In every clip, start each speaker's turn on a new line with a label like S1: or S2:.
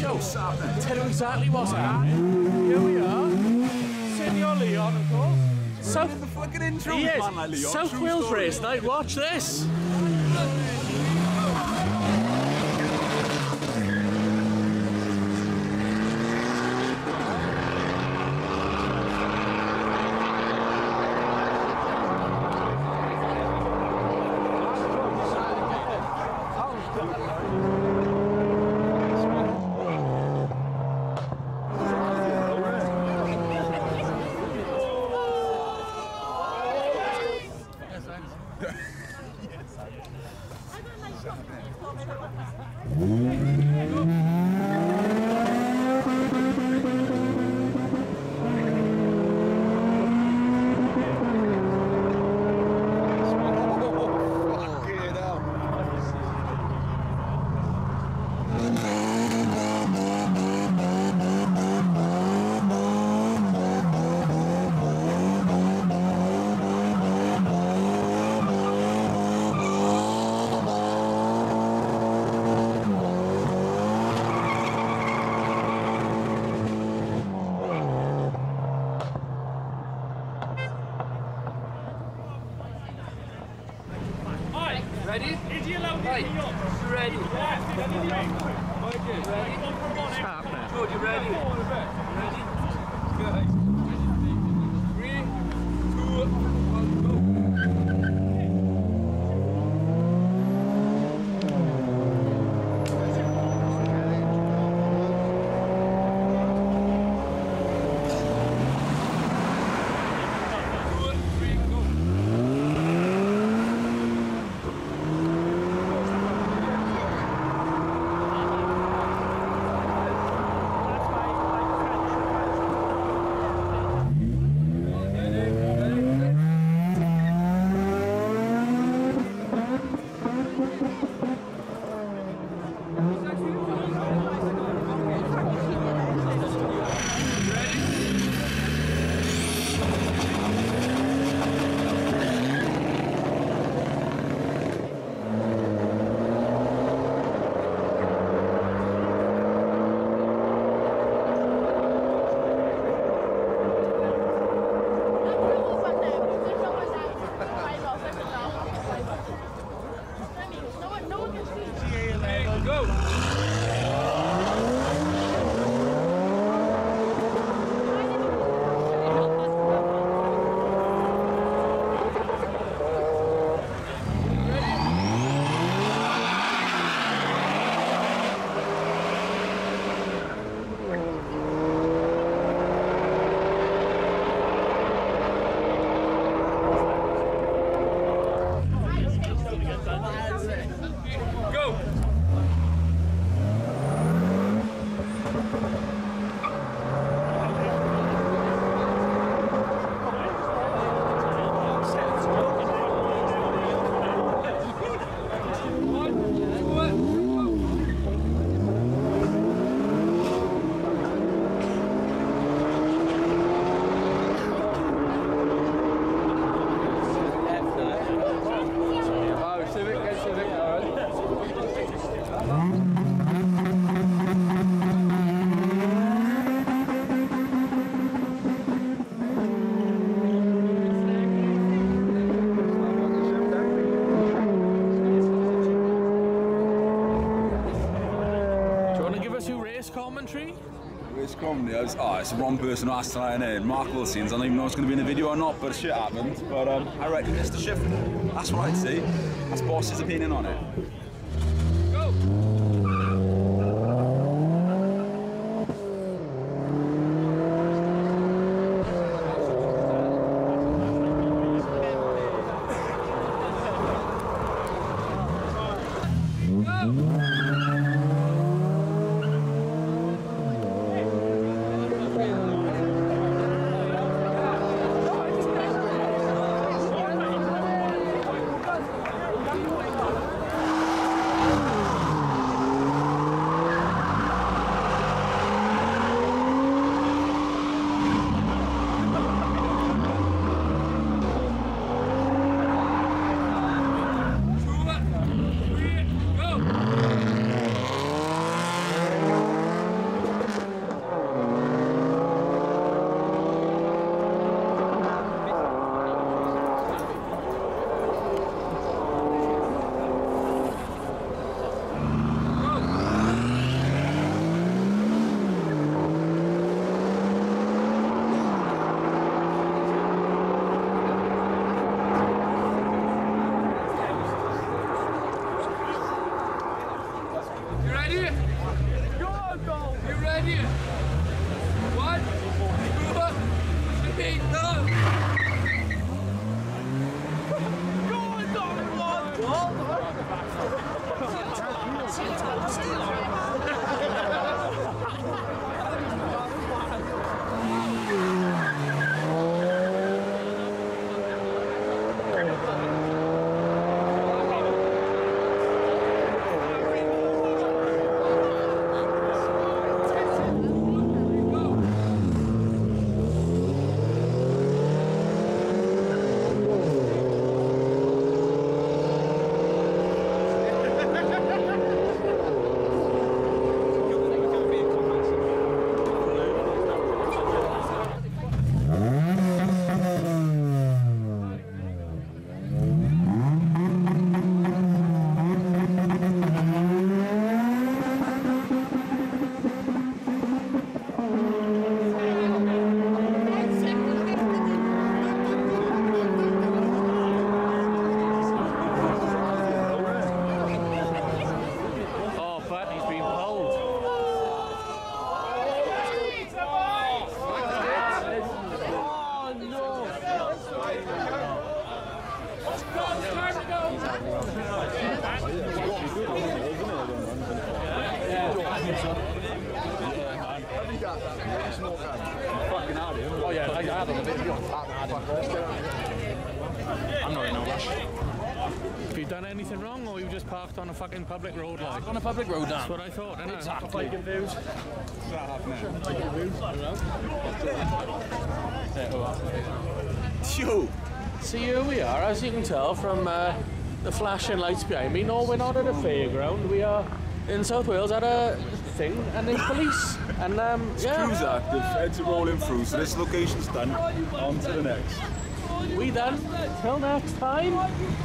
S1: Joe, tell you exactly what's happening. Here we are. Senor Leon, of course.
S2: South the fucking intro.
S1: He is.
S2: Man like Leon.
S1: South Wales race night. Watch this.
S3: Ready? Is he allowed right. Ready? Yeah. Ready? What's happening? Good, you ready? Ready? Good. 3, 2, 1, go.
S1: Commentary?
S2: Race commentary? It's the wrong person who asked tonight, innit? Mark Wilsons, I don't even know if it's going to be in the video or not, but shit happened. But I reckon it's the shift. That's what I'd say. That's boss's opinion on it. Go!
S3: Ready? 1, 2, 3, go!
S1: Oh yeah, I had on a bit. I'm not in no rush. Have you done anything wrong, or you just parked on a fucking public road like?
S3: On a public road, Dan.
S1: That's what I thought, innit?
S3: Exactly.
S2: Yo!
S3: See, here we are, as you can tell from the flashing lights behind me. No, we're not at a fairground. We are in South Wales at a thing, and there's police. And yeah.
S2: Crews active, heads are rolling through, so this location's done. On to the next.
S3: We done. Till next time.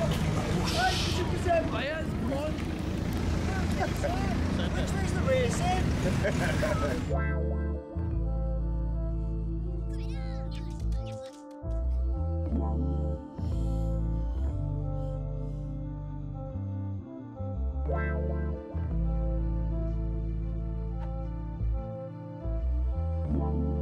S4: Where's the racing?
S5: Wow.